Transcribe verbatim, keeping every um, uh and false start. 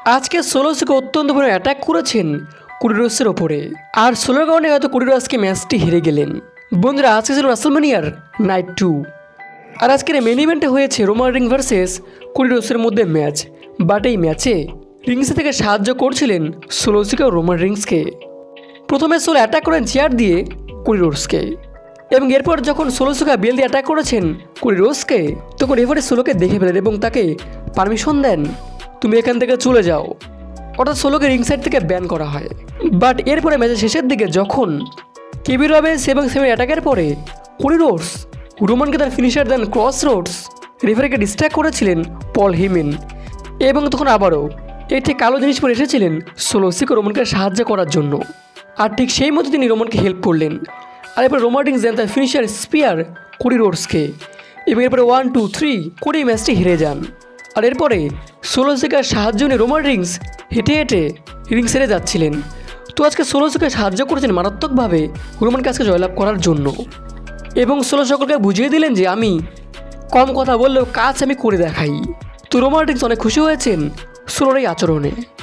আজকে সোলো সিকো অত্যন্ত বড় অ্যাটাক করেছেন কোডি রোডসের ওপরে, আর সোলোর কারণে হয়তো কোডি রোডস আজকে ম্যাচটি হেরে গেলেন। বন্ধুরা, আজকে ছিল রাসেলমানিয়ার নাইট টু, আর আজকের মেন ইভেন্টে হয়েছে রোমান রিংস ভার্সেস কোডি রোডসের মধ্যে ম্যাচ। বাট এই ম্যাচে রিংসে থেকে সাহায্য করছিলেন সোলো সিকো রোমান রিংসকে। প্রথমে সোলো অ্যাটাক করেন চেয়ার দিয়ে কোডি রোডসকে, এবং এরপর যখন সোলো সিকো বেল দিয়ে অ্যাটাক করেছেন কোডি রোডসকে, তখন রেফারি সোলোকে দেখে ফেলেন এবং তাকে পারমিশন দেন, তুমি এখান থেকে চলে যাও। অর্থাৎ সোলোকে রিং সাইড থেকে ব্যান করা হয়। বাট এরপরে ম্যাচের শেষের দিকে যখন কেবি রবেন্স এবং সেভেন অ্যাটাকের পরে কোডি রোডস রোমানকে তার ফিনিশার দেন ক্রস রোডস, রেফারিকে ডিস্ট্র্যাক্ট করেছিলেন পল হিমেন, এবং তখন আবারও একটি কালো জিনিস পরে এসেছিলেন সোলো সিকো রোমানকে সাহায্য করার জন্য। আর ঠিক সেই মতো তিনি রোমানকে হেল্প করলেন। আর এরপর রোমান রিংস দেন তার ফিনিশার স্পিয়ার কোডি রোডসকে, এবং এরপরে ওয়ান টু থ্রি কোডি ম্যাচটি হেরে যান। আর এরপরে সোলো সিকোর সাহায্য নিয়ে রোমান রিংস হেঁটে হেঁটে রিং সেরে যাচ্ছিলেন। তো আজকে সোলো সিকো সাহায্য করেছেন মারাত্মকভাবে রোমানকে আজকে জয়লাভ করার জন্য, এবং সোলো সকলকে বুঝিয়ে দিলেন যে আমি কম কথা বললেও কাজ আমি করে দেখাই। তো রোমান রিংস অনেক খুশি হয়েছেন সোলোর এই আচরণে।